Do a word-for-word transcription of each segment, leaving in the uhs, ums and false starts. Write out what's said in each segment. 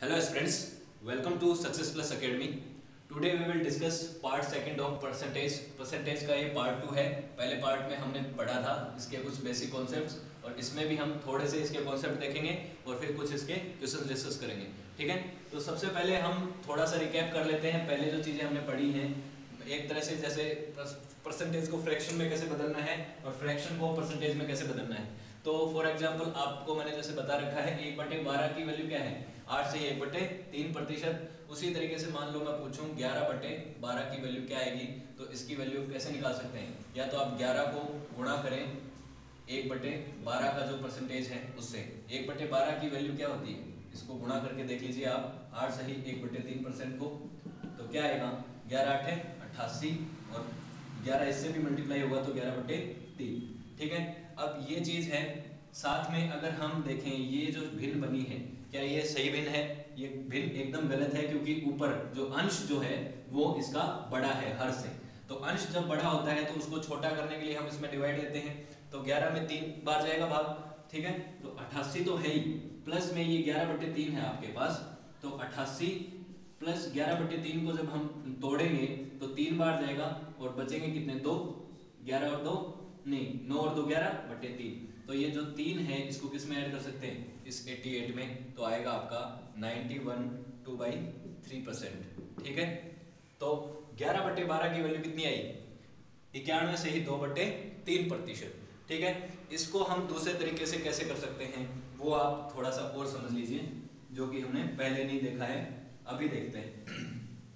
Hello friends, welcome to Success Plus Academy. Today we will discuss part second of percentage. Percentage का ये part to है. पहले part में हमने पढ़ा था इसके कुछ बेसिक कॉन्सेप्ट्स और इसमें भी हम थोड़े से इसके कॉन्सेप्ट देखेंगे और फिर कुछ इसके क्वेश्चन डिस्कस करेंगे. ठीक है, तो सबसे पहले हम थोड़ा सा रिकैप कर लेते हैं. पहले जो चीज़ें हमने पढ़ी हैं एक तरह से, जैसे परसेंटेज को फ्रैक्शन में कैसे बदलना है और फ्रैक्शन को परसेंटेज में कैसे बदलना है. तो फॉर एग्जांपल आपको मैंने जैसे बता रखा है एक बटे बारह की वैल्यू क्या है, आठ से एक बटे तीन प्रतिशत. उसी तरीके से मान लो मैं पूछूं ग्यारह बटे बारह की वैल्यू क्या आएगी, तो इसकी वैल्यू कैसे निकाल सकते हैं. या तो आप ग्यारह को गुणा करें एक बटे बारह का जो परसेंटेज है उससे. एक बटे बारह की वैल्यू क्या होती है, इसको गुणा करके देख लीजिए आप, आठ सही एक बटे तीन परसेंट को, तो क्या आएगा ग्यारह आठ अट्ठासी और ग्यारह इससे भी मल्टीप्लाई होगा तो ग्यारह बटे तीन. ठीक है, अब ये चीज है. साथ में अगर हम देखें ये जो भिन्न बनी है, क्या ये सही भिन्न है? ये भिन्न एकदम गलत है, क्योंकि ऊपर जो अंश जो है वो इसका बड़ा है हर से. तो अंश जब बड़ा होता है तो उसको छोटा करने के लिए हम इसमें डिवाइड देते हैं. तो ग्यारह में तीन बार जाएगा भाग. ठीक है, तो अट्ठासी तो है ही, प्लस में ये ग्यारह बटे तीन है आपके पास, तो अट्ठासी प्लस ग्यारह बटे तीन को जब हम तोड़ेंगे तो तीन बार जाएगा और बचेंगे कितने, दो. ग्यारह और दो नहीं, नौ और दो ग्यारह बटे तीन. तो ये जो तीन है इसको किस में ऐड कर सकते हैं, इस अठासी में, तो आएगा आपका इक्यानवे टू बाई थ्री परसेंट. ठीक है, तो ग्यारह बटे बारह की वैल्यू कितनी आई, इक्यानवे से ही दो बटे तीन प्रतिशत. ठीक है, इसको हम दूसरे तरीके से कैसे कर सकते हैं वो आप थोड़ा सा और समझ लीजिए, जो कि हमने पहले नहीं देखा है, अभी देखते हैं.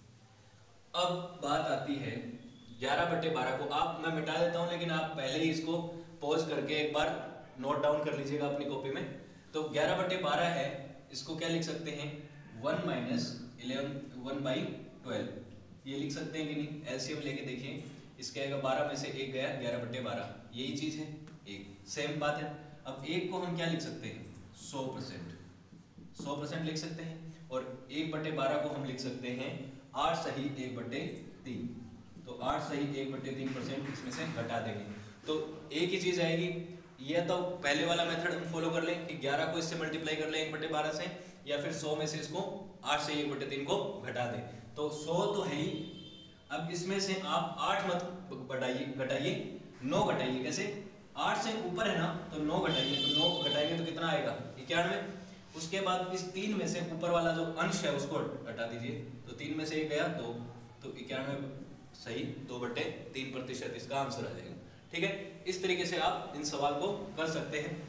अब बात आती है ग्यारह बटे बारह को, आप मैं मिटा देता हूं लेकिन आप पहले ही इसको पॉज करके एक बार नोट डाउन कर लीजिएगा अपनी कॉपी में. तो ग्यारह बटे बारह है, इसको क्या लिख सकते हैं, one minus eleven one by twelve, ये लिख सकते हैं कि नहीं. एलसीएम लेके देखिए, इसके आएगा बारह में से एक गया ग्यारह बटे बारह, यही चीज है, एक सेम बात है. अब एक को हम क्या लिख सकते हैं, सौ परसेंट सौ परसेंट लिख सकते हैं. और एक बटे बारह को हम लिख सकते हैं आठ सही एक बटे तीन, तो आठ सही एक बटे तीन परसेंट इसमें से घटा देंगे तो एक ही चीज आएगी. या तो पहले वाला मेथड हम फॉलो कर लें कि ग्यारह को इससे मल्टीप्लाई कर लें एक बटे बारह से, या फिर सौ में से इसको आठ से एक बटे तीन को घटा दें. तो सौ तो है ही, अब इसमें से आप आठ मत बढ़ाइए, घटाइए, नौ घटाइए. कैसे, आठ से ऊपर है ना तो नौ घटाइए, तो नौ घटाएंगे तो कितना आएगा, इक्यानवे. उसके बाद इस तीन में से ऊपर वाला जो अंश है उसको हटा दीजिए, तो तीन में से एक गया दो, तो इक्यानवे सही दो बटे तीन प्रतिशत इसका आंसर आ जाएगा. ठीक है, इस तरीके से आप इन सवाल को कर सकते हैं.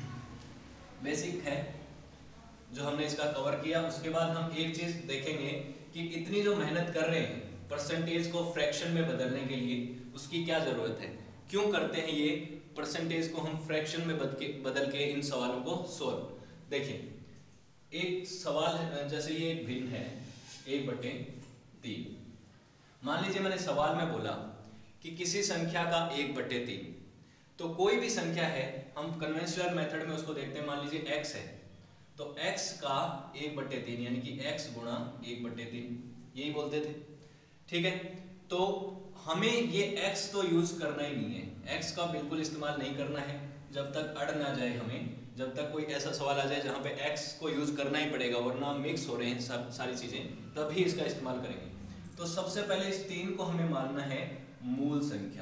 बेसिक है जो हमने इसका कवर किया. उसके बाद हम एक चीज देखेंगे कि इतनी जो मेहनत कर रहे हैं परसेंटेज को फ्रैक्शन में बदलने के लिए, उसकी क्या जरूरत है, क्यों करते हैं ये परसेंटेज को हम फ्रैक्शन में बदल के इन सवालों को सोल्व. देखिए एक सवाल है, जैसे ये एक भिन्न है एक बटे तीन. मान लीजिए मैंने सवाल में बोला कि किसी संख्या का एक बटे तीन, तो कोई भी संख्या है, हम कन्वेंशनल मेथड में उसको देखते हैं. मान लीजिए x है, तो x का एक बटे तीन यानी कि x गुणा एक बटे तीन, यही बोलते थे. ठीक है, तो हमें ये x तो यूज करना ही नहीं है, x का बिल्कुल इस्तेमाल नहीं करना है जब तक अड़ ना जाए हमें, जब तक कोई ऐसा सवाल आ जाए जहां पे x को यूज करना ही पड़ेगा, वरना मिक्स हो रहे हैं सब सारी चीजें, तभी इसका इस्तेमाल करेंगे. तो सबसे पहले इस तीन को हमें मानना है मूल संख्या.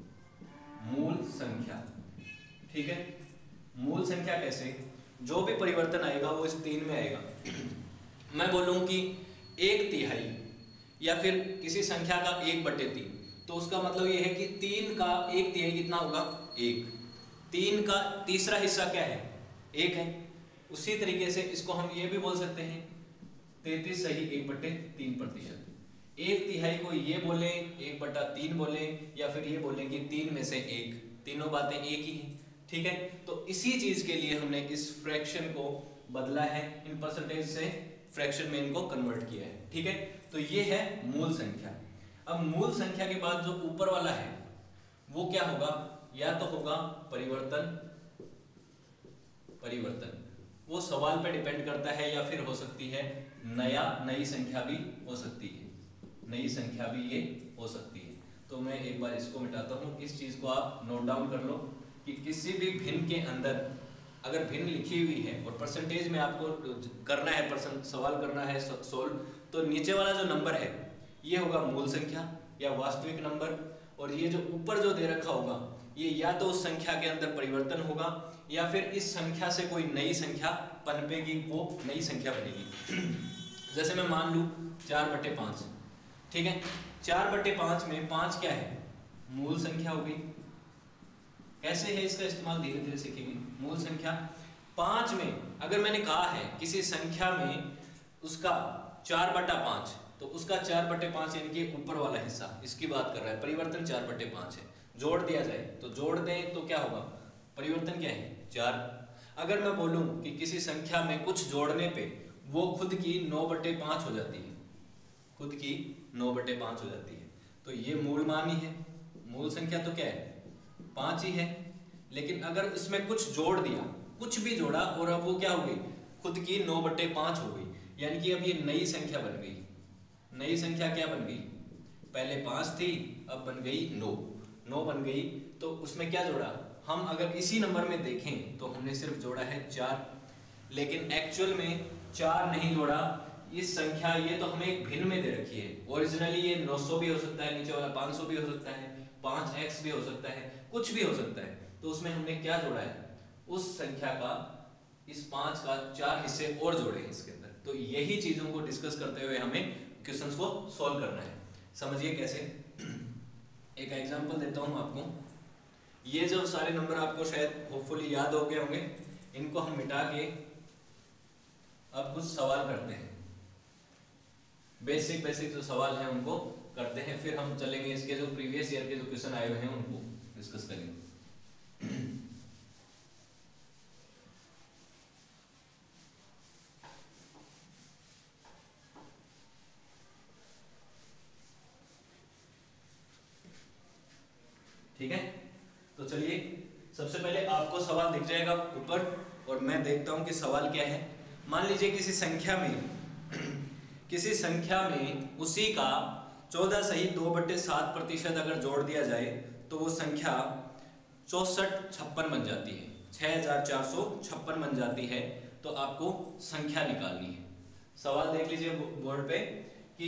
मूल संख्या, ठीक है, मूल संख्या कैसे, जो भी परिवर्तन आएगा वो इस तीन में आएगा. मैं बोलूं कि एक तिहाई या फिर किसी संख्या का एक बटे तीन, तो उसका मतलब ये है कि तीन का एक तिहाई कितना होगा, एक. तीन का तीसरा हिस्सा क्या है, एक है. उसी तरीके से इसको हम ये भी बोल सकते हैं तैतीस सही एक बटे तीन प्रतिशत. एक तिहाई को ये बोले, एक बटा तीन बोले, या फिर ये बोले कि तीन में से एक, तीनों बातें एक ही हैं. ठीक है, तो इसी चीज के लिए हमने इस फ्रैक्शन को बदला है, इन परसेंटेज से फ्रैक्शन में इनको कन्वर्ट किया है. ठीक है, तो ये है मूल संख्या. अब मूल संख्या के बाद जो ऊपर वाला है वो क्या होगा, या तो होगा परिवर्तन, परिवर्तन वो सवाल पे डिपेंड करता है, या फिर हो सकती है नया नई संख्या भी हो सकती है, नई संख्या भी ये हो सकती है. तो मैं एक बार इसको मिटाता हूं. इस चीज को आप नोट डाउन कर लो कि किसी भी भिन्न के अंदर अगर भिन्न लिखी हुई है और परसेंटेज में आपको करना है, परसेंट सवाल करना है सोल्व, तो नीचे वाला जो नंबर है ये होगा मूल संख्या या वास्तविक नंबर, और ये जो ऊपर जो दे रखा होगा ये या तो उस संख्या के अंदर परिवर्तन होगा या फिर इस संख्या से कोई नई संख्या पनपेगी, वो नई संख्या बनेगी। जैसे मैं मान लूँ चार बटे पाँच, ठीक है, चार बटे पाँच में पाँच क्या है, मूल संख्या हो गई। कैसे है इसका इस्तेमाल धीरे धीरे सीखेंगे। मूल संख्या पाँच में अगर मैंने कहा है किसी संख्या में उसका चार बटा पाँच, तो उसका चार बटे पाँच यानी कि ऊपर वाला हिस्सा, इसकी बात कर रहा है, परिवर्तन चार बटे पाँच है। जोड़ दिया जाए तो जोड़ दें तो क्या होगा, परिवर्तन क्या है, चार। अगर मैं बोलूं कि किसी संख्या में कुछ जोड़ने पे वो खुद की नौ बटे पाँच हो जाती है, खुद की नौ बटे पाँच हो जाती है, तो ये मूल मान ही है। मूल संख्या तो क्या है, पाँच ही है। लेकिन अगर इसमें कुछ जोड़ दिया, कुछ भी जोड़ा और अब वो क्या हो गई, खुद की नौ बटे पाँच हो गई, यानी कि अब ये नई संख्या बन गई। नई संख्या क्या बन गई, पहले पाँच थी अब बन गई नौ, नौ बन गई। तो उसमें क्या जोड़ा, हम अगर इसी नंबर में देखें तो हमने सिर्फ जोड़ा है चार, लेकिन एक्चुअल में चार नहीं जोड़ा। इस संख्या ये तो हमें एक भिन्न में दे रखी है, ओरिजिनली ये नौ सौ भी हो सकता है, नीचे वाला पाँच सौ भी हो सकता है, पाँच एक्स भी हो सकता है, कुछ भी हो सकता है। तो उसमें हमने क्या जोड़ा है, उस संख्या का, इस पाँच का चार हिस्से और जोड़े हैं इसके अंदर। तो यही चीजों को डिस्कस करते हुए हमें क्वेश्चंस को सॉल्व करना है। समझिए कैसे, एक एग्जांपल देता हूं आपको। ये जो सारे नंबर आपको शायद होपफुली याद हो गए होंगे, इनको हम मिटा के अब कुछ सवाल करते हैं। बेसिक बेसिक जो सवाल हैं उनको करते हैं, फिर हम चलेंगे इसके जो प्रीवियस ईयर के जो क्वेश्चन आए हुए हैं उनको डिस्कस करेंगे। ठीक है, तो चलिए सबसे पहले आपको सवाल दिख जाएगा ऊपर और मैं देखता हूं कि सवाल क्या है। मान लीजिए किसी संख्या में किसी संख्या में उसी का चौदह सही दो बटे सात प्रतिशत अगर जोड़ दिया जाए तो वो संख्या चौसठ छप्पन बन जाती है, छह हजार चार सौ छप्पन बन जाती है। तो आपको संख्या निकालनी है। सवाल देख लीजिए बोर्ड पे कि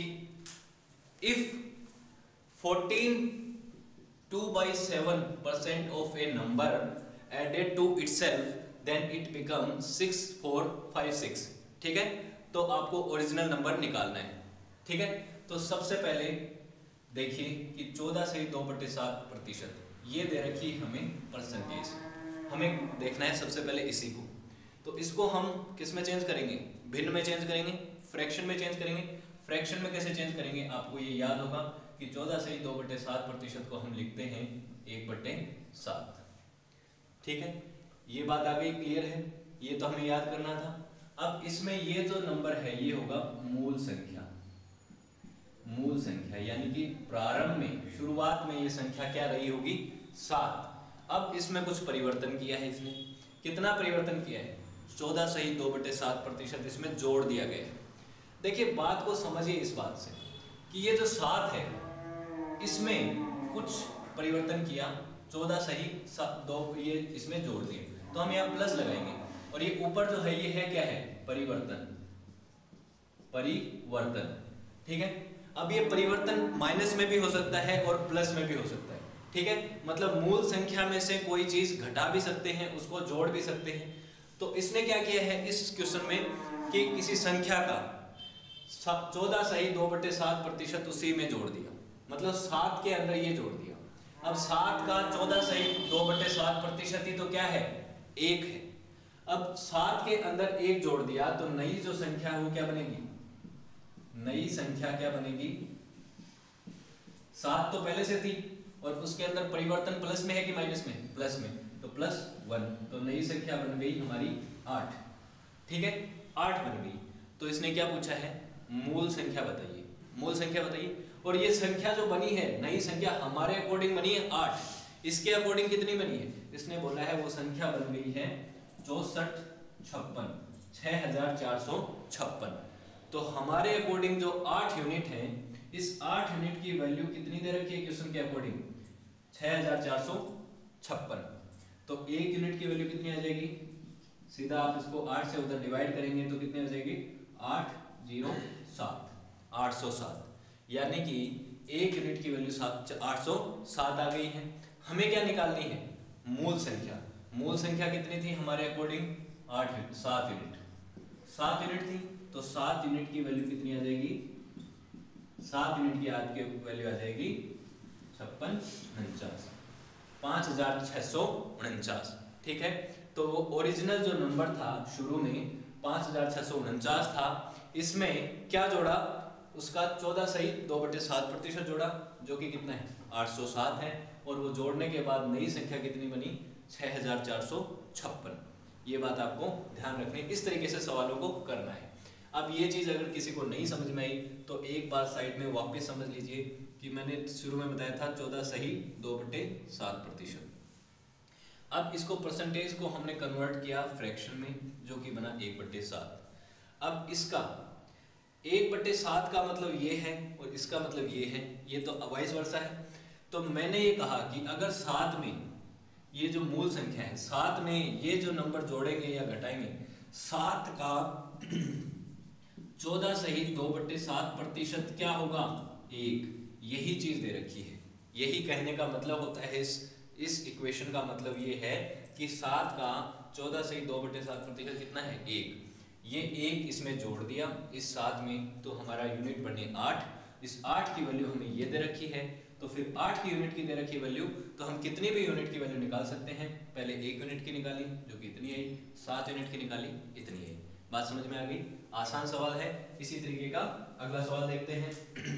if fourteen two by seven percent of a number added to itself then it becomes six four five six। ठीक है, तो आपको ओरिजिनल नंबर निकालना है। ठीक है, तो सबसे पहले देखिए कि चौदह से दो बटे सात प्रतिशत ये दे रखी हमें परसेंटेज, हमें देखना है सबसे पहले इसी को। तो इसको हम किस में चेंज करेंगे, भिन्न में चेंज करेंगे, फ्रैक्शन में चेंज करेंगे। फ्रैक्शन में कैसे चेंज करेंगे, आपको ये याद होगा कि चौदह से दो बटे सात प्रतिशत को हम लिखते हैं एक बटे सात। ठीक है, ये बात आ गई, क्लियर है, ये तो हमें याद करना था। अब इसमें ये जो नंबर है ये होगा मूल संख्या, मूल संख्या यानी कि प्रारंभ में, शुरुआत में ये संख्या क्या रही होगी, सात। अब इसमें कुछ परिवर्तन किया है इसने, कितना परिवर्तन किया है, चौदह सही दो बटे सात प्रतिशत इसमें जोड़ दिया गया है। देखिए बात को समझिए इस बात से कि ये जो सात है इसमें कुछ परिवर्तन किया, चौदह सही दो ये इसमें जोड़ दिए, तो हम यहाँ प्लस लगाएंगे। और ये ऊपर जो है ये है क्या है, परिवर्तन, परिवर्तन। ठीक है, अब ये परिवर्तन माइनस में भी हो सकता है और प्लस में भी हो सकता है। ठीक है, मतलब मूल संख्या में से कोई चीज घटा भी सकते हैं, उसको जोड़ भी सकते हैं। तो इसने क्या किया है इस क्वेश्चन में कि किसी संख्या का चौदह सही दो बटे सात प्रतिशत उसी में जोड़ दिया, मतलब सात के अंदर ये जोड़ दिया। अब सात का चौदह सही दो बटे सात प्रतिशत ही तो क्या है, एक है। अब सात के अंदर एक जोड़ दिया तो नई जो संख्या है वो क्या बनेगी, नई संख्या क्या बनेगी, सात तो पहले से थी और उसके अंदर परिवर्तन प्लस में है कि माइनस में, प्लस में, तो प्लस वन, तो नई संख्या बन गई हमारी आठ। ठीक है, आठ बन गई। तो इसने क्या पूछा है, मूल संख्या बताइए, मूल संख्या बताइए। और ये संख्या जो बनी है, नई संख्या हमारे अकॉर्डिंग बनी है आठ, इसके अकॉर्डिंग कितनी बनी है, इसने बोला है वो संख्या बन गई है चौसठ छप्पन, छह हजार चार सौ छप्पन। तो हमारे अकॉर्डिंग जो आठ यूनिट है, इस आठ यूनिट की वैल्यू कितनी दे रखी है क्वेश्चन के अकॉर्डिंग, छह हजार चार सौ छप्पन। तो एक यूनिट की वैल्यू कितनी आ जाएगी, सीधा आप इसको आठ से उधर डिवाइड करेंगे तो कितने हो जाएगी, आठ जीरो सात, आठ सौ सात, यानी कि एक यूनिट की वैल्यू सात आठ सौ सात आ गई है। हमें क्या निकालनी है, मूल संख्या। मूल संख्या कितनी थी हमारे अकॉर्डिंग, आठ यूनिट, सात यूनिट, सात यूनिट थी, तो सात यूनिट की वैल्यू कितनी आ जाएगी, सात यूनिट की आज की वैल्यू आ जाएगी छप्पन उनचास, पांच हजार छह सौ उनचास। ठीक है, तो वो ओरिजिनल जो नंबर था शुरू में पांच हजार छह सौ उनचास था, इसमें क्या जोड़ा, उसका चौदह सही दो बटे सात प्रतिशत जोड़ा, जो कि कितना है, आठ सौ सात है, और वो जोड़ने के बाद नई संख्या कितनी बनी, छह हजार चार सौ छप्पन। ये बात आपको ध्यान रखनी, इस तरीके से सवालों को करना है। अब ये चीज़ अगर किसी को नहीं समझ में आई तो एक बार साइड में वापस समझ लीजिए कि मैंने शुरू में बताया था चौदह सही दो बटे सात प्रतिशत। अब इसको परसेंटेज को हमने कन्वर्ट किया फ्रैक्शन में, जो कि बना एक बटे सात। अब इसका एक बटे सात का मतलब ये है और इसका मतलब ये है, ये तो वाइस वर्सा है। तो मैंने ये कहा कि अगर सात में ये जो मूल संख्या है, सात में ये जो नंबर जोड़ेंगे या घटाएंगे, सात का चौदह सही दो बट्टे सात प्रतिशत क्या होगा, एक। यही चीज दे रखी है, यही कहने का मतलब होता है, इस इस इक्वेशन का मतलब ये है कि सात का चौदह सही दो बट्टे सात प्रतिशत कितना है, एक। ये एक इसमें जोड़ दिया इस सात में, तो हमारा यूनिट बने आठ। इस आठ की वैल्यू हमें ये दे रखी है, तो फिर आठ की यूनिट की दे रखी वैल्यू, तो हम कितनी भी यूनिट की वैल्यू निकाल सकते हैं। पहले एक यूनिट की निकाली जो कि इतनी आई, सात यूनिट की निकाली इतनी आई। बात समझ में आ गई, आसान सवाल है। इसी तरीके का अगला सवाल देखते हैं।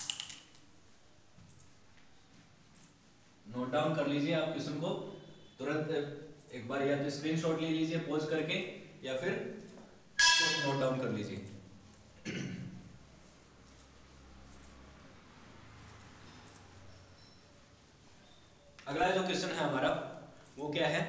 नोट डाउन कर लीजिए आप क्वेश्चन को, तुरंत एक बार या तो स्क्रीनशॉट ले लीजिए पॉज करके, या फिर नोट डाउन कर लीजिए। अगला जो क्वेश्चन है हमारा वो क्या है,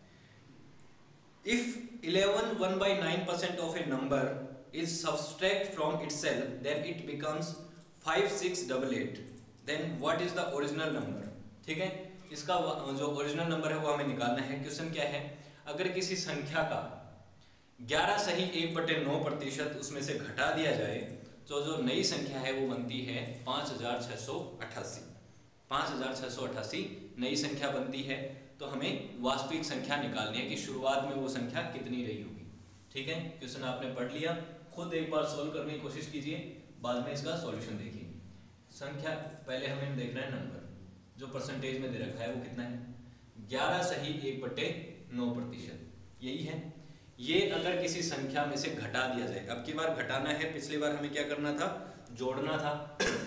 if eleven one by nine percent of a number is subtract from itself then it becomes five six double eight, then what is the original number. ठीक है, इसका जो ओरिजिनल नंबर है वो हमें निकालना है। क्वेश्चन क्या है, अगर किसी संख्या का ग्यारह सही एक बटे नौ प्रतिशत उसमें से घटा दिया जाए तो जो नई संख्या है वो बनती है पाँच हजार छः सौ अट्ठासी। पाँच हजार छः सौ अट्ठासी नई संख्या बनती है, तो हमें वास्तविक संख्या निकालनी है कि शुरुआत में वो संख्या कितनी रही होगी। ठीक है, क्वेश्चन आपने पढ़ लिया, खुद एक बार सोल्व करने की कोशिश कीजिए, बाद में इसका सॉल्यूशन देखिए। संख्या पहले हमें देखना है नंबर, जो परसेंटेज में दे रखा है वो कितना है, ग्यारह सही एक बटे नौ प्रतिशत, यही है। ये अगर किसी संख्या में से घटा दिया जाए, अब की बार घटाना है, पिछली बार हमें क्या करना था, जोड़ना था।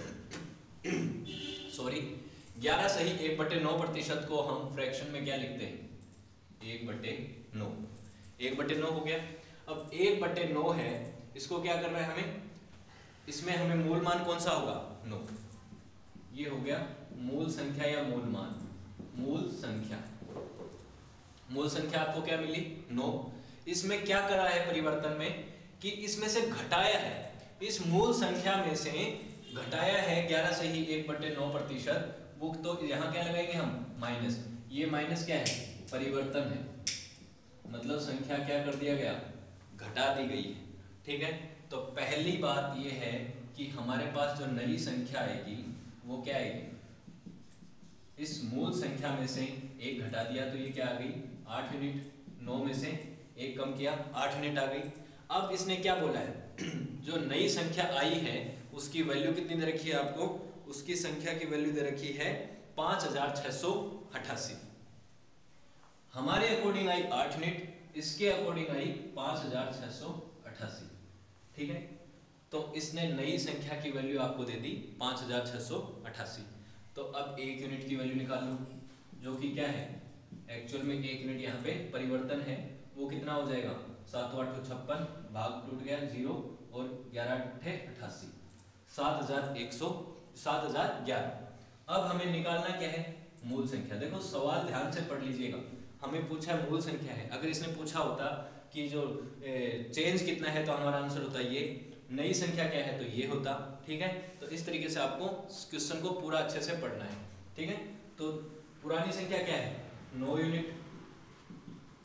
सॉरी, ग्यारह सही एक बटे नौ प्रतिशत को हम फ्रैक्शन में क्या लिखते हैं, एक बटे नौ। एक बटे नौ हो गया। अब एक बटे नौ है, इसको क्या करना है हमें, इसमें हमें मूल मान कौन सा होगा, नौ। ये हो गया मूल संख्या या मूल मान, मूल संख्या। मूल संख्या आपको क्या मिली, नौ। इसमें क्या करा है परिवर्तन में कि इसमें से घटाया है, इस मूल संख्या में से घटाया है ग्यारह सही एक बटे नौ प्रतिशत, वो तो यहाँ क्या लगाएंगे हम, माइनस। ये माइनस क्या है, परिवर्तन है, मतलब संख्या क्या कर दिया गया, घटा दी गई है। ठीक है, तो पहली बात ये है कि हमारे पास जो नई संख्या आएगी वो क्या आएगी, इस मूल संख्या में से एक घटा दिया तो ये क्या आ गई, आठ यूनिट। नौ में से एक कम किया, आठ यूनिट आ गई। अब इसने क्या बोला है, जो नई संख्या आई है उसकी वैल्यू कितनी दे रखी है आपको, उसकी संख्या की वैल्यू दे रखी है पाँच हजार छः सौ अट्ठासी। हमारे अकॉर्डिंग आई आठ यूनिट, इसके अकॉर्डिंग आई पाँच हजार छः सौ अट्ठासी। ठीक है, तो इसने नई संख्या की वैल्यू आपको दे दी पाँच हजार छः सौ अट्ठासी। तो अब एक यूनिट की वैल्यू निकाल लो, जो कि क्या है, एक्चुअल में एक यूनिट यहाँ पे परिवर्तन है, वो कितना हो जाएगा, सातों आठों छप्पन, भाग टूट गया जीरो, और ग्यारह अट्ठे अट्ठासी, सात हजार एक सौ सात हजार ग्यारह। अब हमें निकालना क्या है, मूल संख्या। देखो सवाल ध्यान से पढ़ लीजिएगा, हमें पूछा है मूल संख्या है। अगर इसने पूछा होता कि जो ए, चेंज कितना है तो हमारा आंसर होता ये, नई संख्या क्या है तो ये होता। ठीक है, तो इस तरीके से आपको क्वेश्चन को पूरा अच्छे से पढ़ना है। ठीक है, तो पुरानी संख्या क्या है, नौ यूनिट,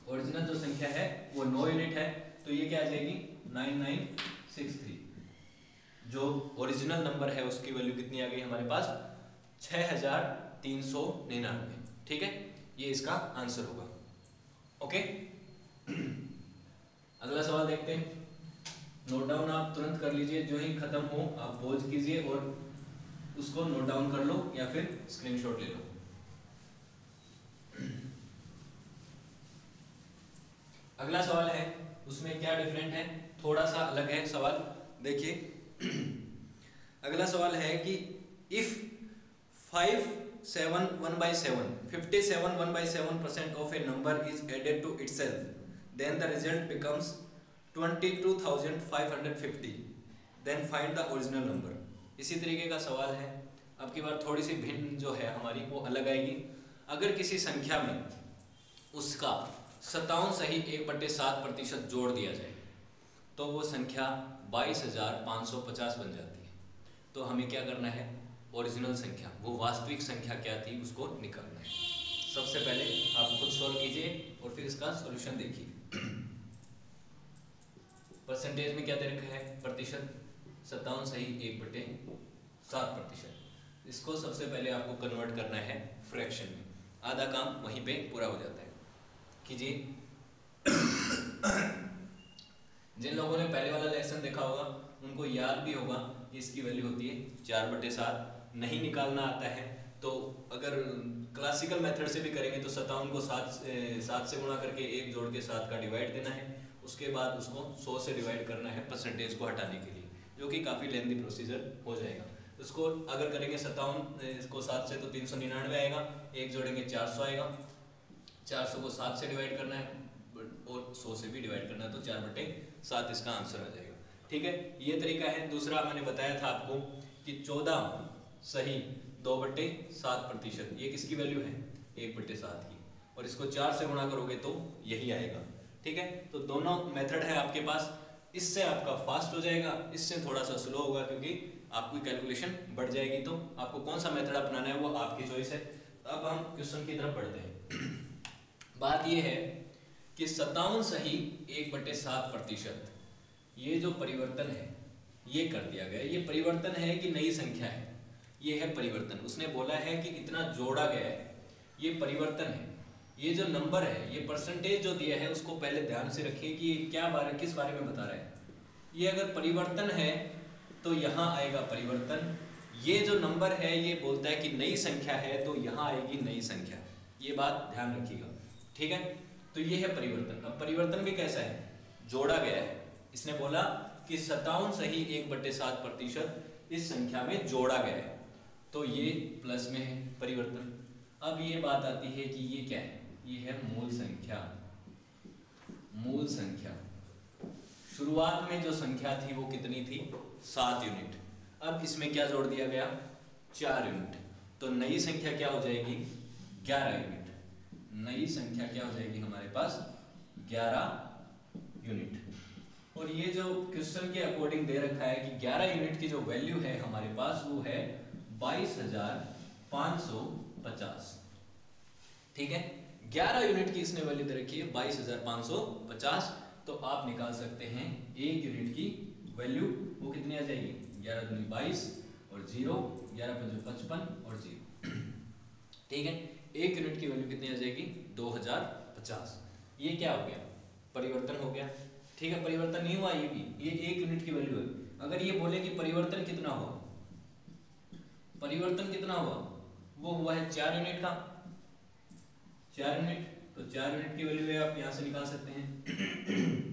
ओरिजिनल जो संख्या है वो नौ यूनिट है, तो ये क्या आ जाएगी नाइन नाइन सिक्स थ्री। जो ओरिजिनल नंबर है उसकी वैल्यू कितनी आ गई हमारे पास, छह हजार तीन सौ निन्यानवे। ठीक है, ये इसका आंसर होगा। ओके, अगला सवाल देखते हैं। नोट डाउन आप तुरंत कर लीजिए, जो ही खत्म हो आप पॉज कीजिए और उसको नोट डाउन कर लो या फिर स्क्रीनशॉट ले लो। अगला सवाल है, उसमें क्या डिफरेंट है, थोड़ा सा अलग है सवाल। देखिए अगला सवाल है कि if five seven one by seven fifty seven one by seven percent of a number is added to itself then the result becomes twenty two thousand five hundred fifty, then find the original number. इसी तरीके का सवाल है, अब की बार थोड़ी सी भिन्न जो है हमारी वो अलग आएगी। अगर किसी संख्या में उसका सत्तावन सही एक बट्टे सात प्रतिशत जोड़ दिया जाए तो वो संख्या बाईस हजार पाँच सौ पचास बन जाती है। तो हमें क्या करना है, ओरिजिनल संख्या, वो वास्तविक संख्या क्या थी उसको निकालना है। सबसे पहले आप खुद सॉल्व कीजिए और फिर इसका सॉल्यूशन देखिए। परसेंटेज में क्या दे रखा है, प्रतिशत, सत्तावन सही एक बटे सात प्रतिशत। इसको सबसे पहले आपको कन्वर्ट करना है फ्रैक्शन में, आधा काम वहीं पे पूरा हो जाता है। कीजिए। जिन लोगों ने पहले वाला लेसन देखा होगा उनको याद भी होगा कि इसकी वैल्यू होती है चार बटे सात। नहीं निकालना आता है तो अगर क्लासिकल मेथड से भी करेंगे तो सत्तावन को सात सात से गुणा करके एक जोड़ के सात का डिवाइड देना है, उसके बाद उसको सौ से डिवाइड करना है परसेंटेज को हटाने के लिए, जो कि काफ़ी लेंथी प्रोसीजर हो जाएगा। उसको अगर करेंगे सत्तावन को सात से तो तीन सौ निन्यानवे आएगा, एक जोड़ेंगे चार सौ आएगा, चार सौ को सात से डिवाइड करना है और सौ से भी डिवाइड करना है, तो चार बटे सात इसका आंसर आ जाएगा। ठीक है, ये तरीका है। दूसरा मैंने बताया था आपको कि चौदह सही दो बट्टे सात प्रतिशत, ये किसकी वैल्यू है, एक बट्टे सात की, और इसको चार से गुणा करोगे तो यही आएगा। ठीक है, तो दोनों मेथड है आपके पास। इससे आपका फास्ट हो जाएगा, इससे थोड़ा सा स्लो होगा क्योंकि आपकी कैलकुलेशन बढ़ जाएगी। तो आपको कौन सा मेथड अपनाना है वो आपकी चॉइस है। अब हम क्वेश्चन की तरफ बढ़ते हैं। बात यह है कि सत्तावन सही एक बटे सात प्रतिशत, ये जो परिवर्तन है ये कर दिया गया। ये परिवर्तन है कि नई संख्या है, ये है परिवर्तन। उसने बोला है कि इतना जोड़ा गया है, ये परिवर्तन है। ये जो नंबर है, ये परसेंटेज जो दिया है उसको पहले ध्यान से रखिए कि ये क्या बारे किस बारे में बता रहा है। ये अगर परिवर्तन है तो यहाँ आएगा परिवर्तन। ये जो नंबर है ये बोलता है कि नई संख्या है तो यहाँ आएगी नई संख्या। ये बात ध्यान रखिएगा। ठीक है, तो ये है परिवर्तन। अब परिवर्तन भी कैसा है, जोड़ा गया है। इसने बोला कि सत्तावन सही एक बट्टे सात प्रतिशत इस संख्या में जोड़ा गया है, तो ये प्लस में है परिवर्तन। अब ये बात आती है कि ये क्या है, ये है मूल संख्या। मूल संख्या शुरुआत में जो संख्या थी वो कितनी थी, सात यूनिट। अब इसमें क्या जोड़ दिया गया, चार यूनिट, तो नई संख्या क्या हो जाएगी, ग्यारह यूनिट। नई संख्या क्या हो जाएगी हमारे पास, ग्यारह यूनिट। और ये जो क्वेश्चन के अकॉर्डिंग दे रखा है कि ग्यारह यूनिट की जो वैल्यू है हमारे पास वो है बाईस हजार पाँच सौ पचास। ठीक है, ग्यारह यूनिट की इसने वैल्यू दे रखी है बाईस हजार पाँच सौ पचास। तो आप निकाल सकते हैं एक यूनिट की वैल्यू, वो कितनी आ जाएगी, ग्यारह दूनी बाईस और जीरो, ग्यारह पंजे पचपन और जीरो। ठीक है, एक यूनिट की वैल्यू कितनी आ जाएगी, दो हजार पचास। ये क्या हो गया, परिवर्तन हो गया। ठीक है, परिवर्तन नहीं हुआ ये भी, ये एक यूनिट की वैल्यू है। अगर ये बोले कि परिवर्तन कितना हुआ, परिवर्तन कितना हुआ, वो हुआ है चार यूनिट का, चार यूनिट, तो चार यूनिट की वैल्यू है आप यहां से निकाल सकते हैं।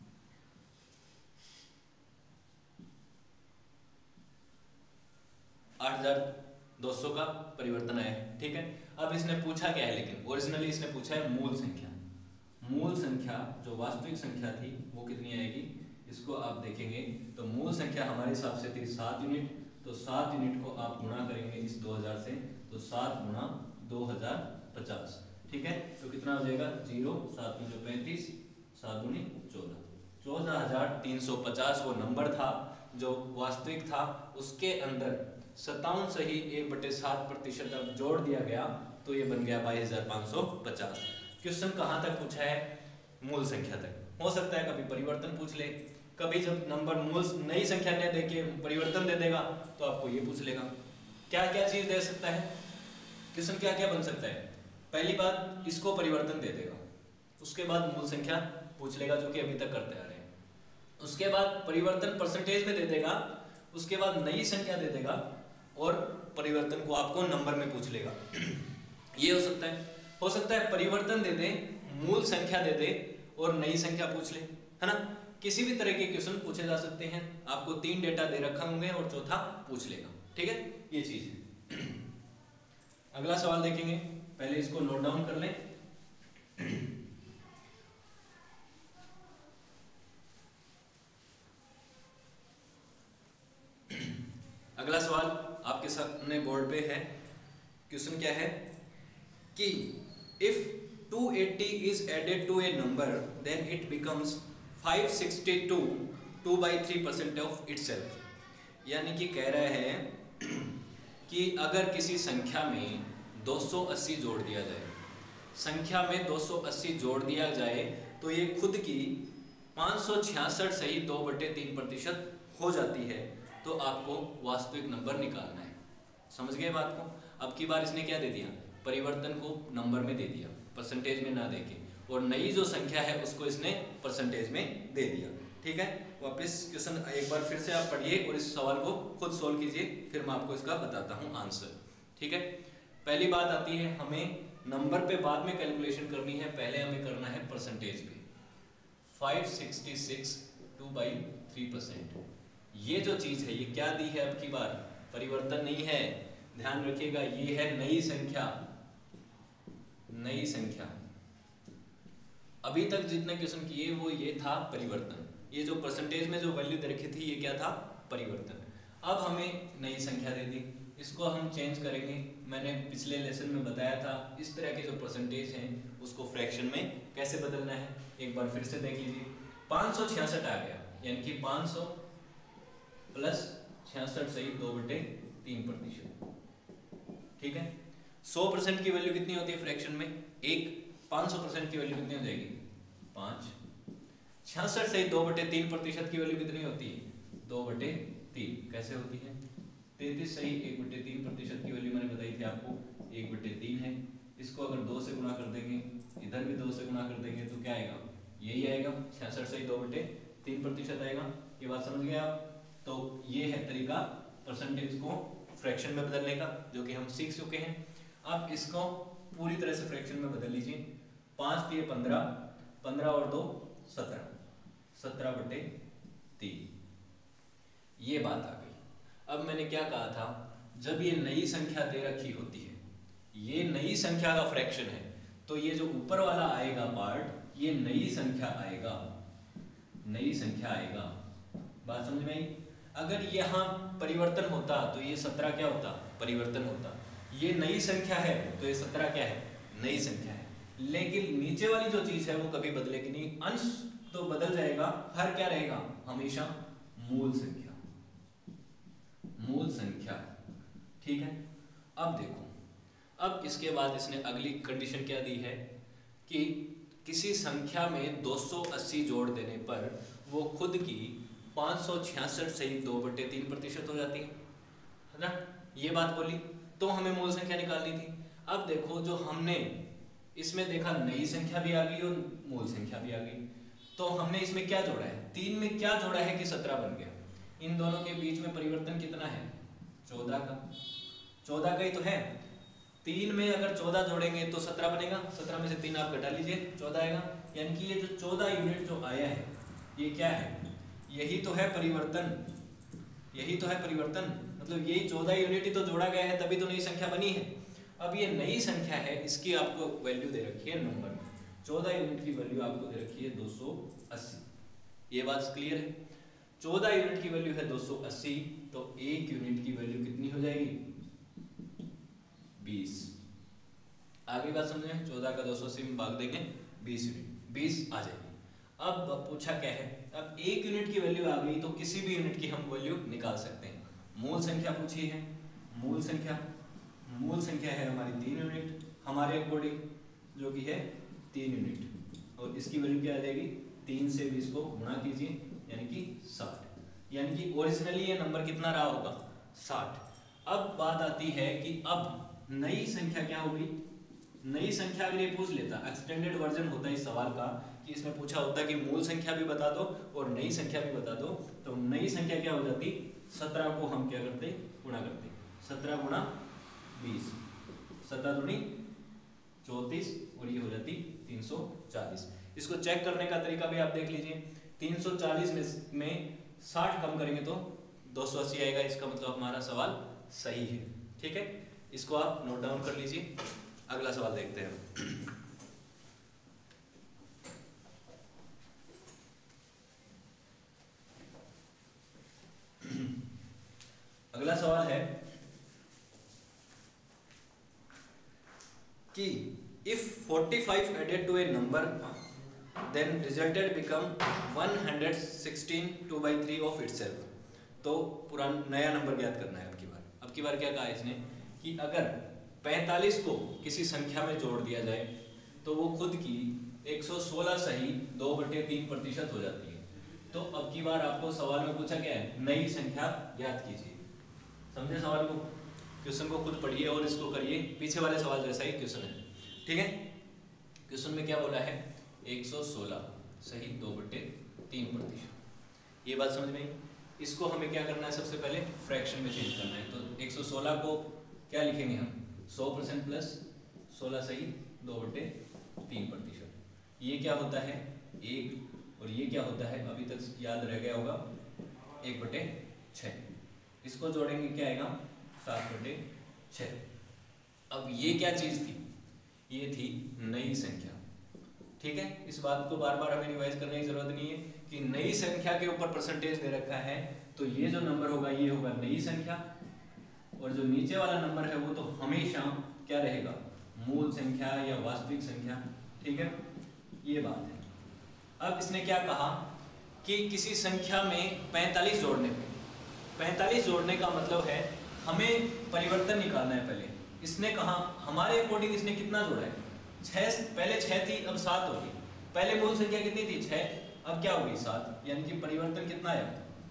आठ हजार दो सौ का परिवर्तन आया है। ठीक है, अब इसने पूछा क्या है, लेकिन ओरिजिनली इसने पूछा है मूल संख्या। मूल संख्या जो वास्तविक संख्या थी वो कितनी आएगी, इसको आप देखेंगे तो मूल संख्या हमारे हिसाब से थी सात यूनिट। तो सात यूनिट को आप गुणा करेंगे इस दो हजार से, तो सात गुणा दो हजार पचास। ठीक है, तो कितना हो जाएगा, जीरो, सात पंजे पैंतीस, सात दूनी चौदह, चौदह हजार तीन सौ पचास वो नंबर था जो वास्तविक था। उसके अंदर सत्तावन सही एक बटे सात प्रतिशत अब जोड़ दिया गया तो ये बन गया बाईस हजार पाँच सौ पचास। क्वेश्चन कहाँ तक पूछा है, मूल संख्या तक। हो सकता है कभी परिवर्तन पूछ ले, कभी जब नंबर मूल नई संख्या ने दे के परिवर्तन दे देगा तो आपको ये पूछ लेगा। क्या क्या चीज दे सकता है क्वेश्चन, क्या क्या बन सकता है। पहली बात, इसको परिवर्तन दे देगा, उसके बाद मूल संख्या पूछ लेगा जो कि अभी तक करते आ रहे हैं। उसके बाद परिवर्तन परसेंटेज में दे देगा, उसके बाद नई संख्या दे देगा और परिवर्तन को आपको नंबर में पूछ लेगा। ये हो सकता है। हो सकता है परिवर्तन दे दे, मूल संख्या दे दे और नई संख्या पूछ ले, है ना। किसी भी तरह के क्वेश्चन पूछे जा सकते हैं। आपको तीन डेटा दे रखा होंगे और चौथा पूछ लेगा, ठीक है, ये चीज है। अगला सवाल देखेंगे, पहले इसको नोट डाउन कर लें। अगला सवाल आपके सामने बोर्ड पे है। क्वेश्चन क्या है कि if two eighty is added to a number then it becomes five sixty two two by three percent of itself. यानी कि कह रहा है कि अगर किसी संख्या में दो सौ अस्सी जोड़ दिया जाए, संख्या में दो सौ अस्सी जोड़ दिया जाए तो ये खुद की पाँच सौ छियासठ सही दो बटे तीन प्रतिशत हो जाती है। तो आपको वास्तविक नंबर निकालना है। समझ गए बात को। अब की बार इसने क्या दे दिया, परिवर्तन को नंबर में दे दिया, परसेंटेज में ना देके, और नई जो संख्या है उसको इसने परसेंटेज में दे दिया, ठीक है। वापस क्वेश्चन एक बार फिर से आप पढ़िए और इस सवाल को खुद सोल्व कीजिए, फिर मैं आपको इसका बताता हूँ आंसर, ठीक है। पहली बात आती है, हमें नंबर पे बाद में कैलकुलेशन करनी है, पहले हमें करना है परसेंटेज पे। Five sixty six two by three percent, ये जो चीज है ये क्या दी है, अब की बार परिवर्तन नहीं है, ध्यान रखिएगा, ये है नई संख्या। नई संख्या अभी तक जितने क्वेश्चन किए वो ये था परिवर्तन, ये जो परसेंटेज में जो वैल्यू दे रखी थी ये क्या था, परिवर्तन। अब हमें नई संख्या दे दी, इसको हम चेंज करेंगे। मैंने पिछले लेसन में बताया था इस तरह के जो परसेंटेज हैं उसको फ्रैक्शन में कैसे बदलना है, एक बार फिर से देख लीजिए। पाँच सौ छियासठ आ गया, यानी कि पाँच सौ प्लस छियासठ सही दो बटे तीन प्रतिशत, ठीक है। सौ परसेंट की वैल्यू कितनी होती है फ्रैक्शन में, एक। पाँच सौ परसेंट की वैल्यू कितनी हो जाएगी, पाँच। छियासठ सही दो बटे तीन प्रतिशत की वैल्यू कितनी होती है, दो बटे तीन। कैसे होती है, तैतीस सही एक बटे तीन प्रतिशत की वैल्यू मैंने बताई थी आपको, एक बटे तीन है। इसको अगर दो से गुणा कर देंगे, इधर भी दो से गुणा कर देंगे तो क्या आएगा, यही आएगा, छियासठ सही दो बटे तीन प्रतिशत आएगा। ये बात समझ गए आप। तो ये है तरीका परसेंटेज को फ्रैक्शन में बदलने का, जो कि हम सीख चुके हैं। अब इसको पूरी तरह से फ्रैक्शन में बदल लीजिए। पाँच तीन पंद्रह, पंद्रह और दो सत्रह, सत्रह बटे तीन, ये बात आ गई। अब मैंने क्या कहा था, जब ये नई संख्या दे रखी होती है, ये नई संख्या का फ्रैक्शन है, तो ये जो ऊपर वाला आएगा पार्ट, ये नई संख्या आएगा, नई संख्या आएगा। बात समझ में आई। अगर यहाँ परिवर्तन होता तो ये सत्रह क्या होता, परिवर्तन होता। ये नई संख्या है तो ये सत्रह क्या है, नई संख्या है। लेकिन नीचे वाली जो चीज है वो कभी बदलेगी नहीं, अंश तो बदल जाएगा, हर क्या रहेगा, हमेशा मूल संख्या, मूल संख्या, ठीक है। अब देखो, अब इसके बाद इसने अगली कंडीशन क्या दी है कि किसी संख्या में दो सौ अस्सी जोड़ देने पर वो खुद की पाँच सौ छियासठ सही दो बटे तीन प्रतिशत हो जाती है, है ना। ये बात बोली तो हमें मूल संख्या निकालनी थी। अब देखो, जो हमने इसमें देखा नई संख्या भी आ गई और मूल संख्या भी आ गई, तो हमने इसमें क्या जोड़ा है, तीन में क्या जोड़ा है कि सत्रह बन गया। इन दोनों के बीच में परिवर्तन कितना है, चौदह का, चौदह का ही तो है। तीन में अगर चौदह जोड़ेंगे तो सत्रह बनेगा, सत्रह में से तीन आप घटा लीजिए, चौदह आएगा। यानी कि ये जो चौदह यूनिट जो आया है ये क्या है, यही तो है परिवर्तन, यही तो है परिवर्तन। मतलब यही चौदह यूनिट ही तो जोड़ा गया है, तभी तो नई संख्या बनी है। अब ये नई संख्या है, इसकी आपको वैल्यू दे रखी है नंबर में, चौदह यूनिट की वैल्यू आपको दे रखी है दो सौ अस्सी। ये बात क्लियर है। चौदह यूनिट की वैल्यू है दो सौ अस्सी, तो एक यूनिट की वैल्यू कितनी हो जाएगी, बीस। आगे बात समझे, चौदह का दो सौ अस्सी में भाग देंगे बीस यूनिट, बीस आ जाएगी। अब पूछा क्या है, अब एक यूनिट की वैल्यू आ गई तो किसी भी यूनिट की हम वैल्यू निकाल सकते हैं। मूल संख्या पूछी है, मूल संख्या, मूल संख्या है हमारी तीन यूनिट हमारे अकॉर्डिंग, जो कि है तीन यूनिट, और इसकी वैल्यू क्या आ जाएगी, तीन से बीस को गुणा कीजिए यानी कि साठ। यानी कि ओरिजिनली ये नंबर कितना रहा होगा, साठ। अब बात आती है कि अब नई संख्या क्या होगी, नई संख्या अगर ये पूछ लेता, एक्सटेंडेड वर्जन होता है इस सवाल का कि इसमें पूछा होता कि मूल संख्या भी बता दो और नई संख्या भी बता दो, तो नई संख्या क्या हो जाती, सत्रह को हम क्या करते, गुणा करते, सत्रह गुणा बीस, सत्रह दूनी चौतीस और ये हो जाती तीन सौ चालीस। इसको चेक करने का तरीका भी आप देख लीजिए, तीन सौ चालीस में, में साठ कम करेंगे तो दो सौ अस्सी आएगा, इसका मतलब हमारा सवाल सही है। ठीक है, इसको आप नोट डाउन कर लीजिए। अगला सवाल देखते हैं। अगला सवाल है कि if forty-five added to a number then resulted become one hundred sixteen two by three of itself। तो पुराना नया नंबर ज्ञात करना है। अब की बार अब की बार क्या कहा इसने कि अगर पैंतालीस को किसी संख्या में जोड़ दिया जाए तो वो खुद की एक सौ सोलह सही दो बटे तीन प्रतिशत हो जाती है। तो अब की बार आपको सवाल में पूछा क्या है, नई संख्या ज्ञात कीजिए। समझे सवाल को, क्वेश्चन को खुद पढ़िए और इसको करिए, पीछे वाले सवाल जैसा ही क्वेश्चन है। ठीक है, क्वेश्चन में क्या बोला है, एक सौ सोलह सही दो बटे तीन प्रतिशत। ये बात समझ में आई। इसको हमें क्या करना है, सबसे पहले फ्रैक्शन में चेंज करना है। तो एक सौ सोलह को क्या लिखेंगे हम, सौ परसेंट प्लस सोलह सही दो बटे तीन प्रतिशत। ये क्या होता है एक, और ये क्या होता है अभी तक याद रह गया होगा, एक बटे छः। इसको जोड़ेंगे क्या आएगा, सात बटे छः। अब ये क्या चीज़ थी, ये थी नई संख्या। ठीक है, इस बात को बार बार हमें रिवाइज करने की जरूरत नहीं है कि नई संख्या के ऊपर परसेंटेज दे रखा है, तो ये जो नंबर होगा ये होगा नई संख्या, और जो नीचे वाला नंबर है वो तो हमेशा क्या रहेगा, मूल संख्या या वास्तविक संख्या। ठीक है, ये बात है। अब इसने क्या कहा कि किसी संख्या में पैंतालीस जोड़ने पे, पैंतालीस जोड़ने का मतलब है हमें परिवर्तन निकालना है। पहले इसने कहा हमारे अकॉर्डिंग इसने कितना जोड़ा है, छः, पहले छः थी अब सात होगी। पहले मूल संख्या कितनी थी, छः, अब क्या होगी सात। यानी कि परिवर्तन कितना आया,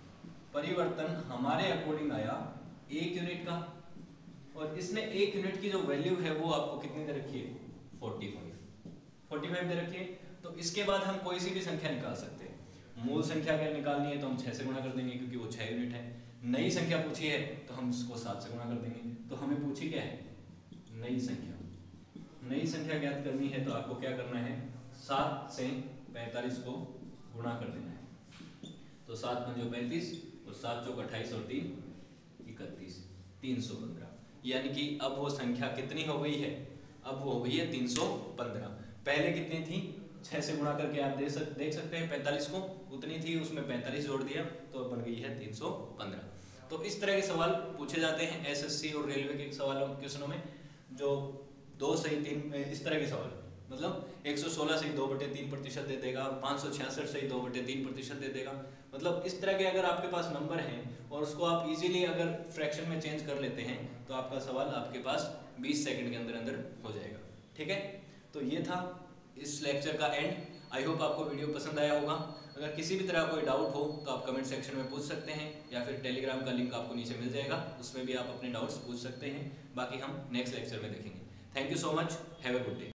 परिवर्तन हमारे अकॉर्डिंग आया एक यूनिट का, और इसने एक यूनिट की जो वैल्यू है वो आपको कितनी दे रखी है, फोर्टी फाइव फोर्टी फाइव दे रखी है। तो इसके बाद हम कोई सी भी संख्या निकाल सकते हैं। मूल संख्या अगर निकालनी है तो हम छः से गुणा कर देंगे क्योंकि वो छः यूनिट है। नई संख्या पूछी है तो हम उसको सात से गुणा कर देंगे। तो हमें पूछी क्या है, नई संख्या। नई संख्या ज्ञात करनी है तो आपको क्या करना है, सात से पैंतालीस को गुणा कर देना है। तो सात पंजो पैंतीस और सात चौक अट्ठाईस और तीन इकतीस, तीन सौ पंद्रह। यानी कि अब वो संख्या कितनी हो गई है, अब वो हो गई है तीन सौ पंद्रह। पहले कितनी थी, छः से गुणा करके आप देख सक, देख सकते हैं पैंतालीस को उतनी थी, उसमें पैंतालीस जोड़ दिया तो बन गई है तीन सौ पंद्रह। तो इस तरह के सवाल पूछे जाते हैं एसएससी और रेलवे के सवालों क्वेश्चनों में, जो दो सही तीन इस तरह के सवाल, मतलब एक सौ सोलह सही दो बटे तीन प्रतिशत दे देगा, पाँच सौ छियासठ सही दो बटे तीन प्रतिशत दे देगा। मतलब इस तरह के अगर आपके पास नंबर हैं और उसको आप इजीली अगर फ्रैक्शन में चेंज कर लेते हैं तो आपका सवाल आपके पास बीस सेकंड के अंदर अंदर हो जाएगा। ठीक है, तो ये था इस लेक्चर का एंड। आई होप आपको वीडियो पसंद आया होगा। अगर किसी भी तरह कोई डाउट हो तो आप कमेंट सेक्शन में पूछ सकते हैं, या फिर टेलीग्राम का लिंक आपको नीचे मिल जाएगा, उसमें भी आप अपने डाउट्स पूछ सकते हैं। बाकी हम नेक्स्ट लेक्चर में देखेंगे। Thank you so much, have a good day.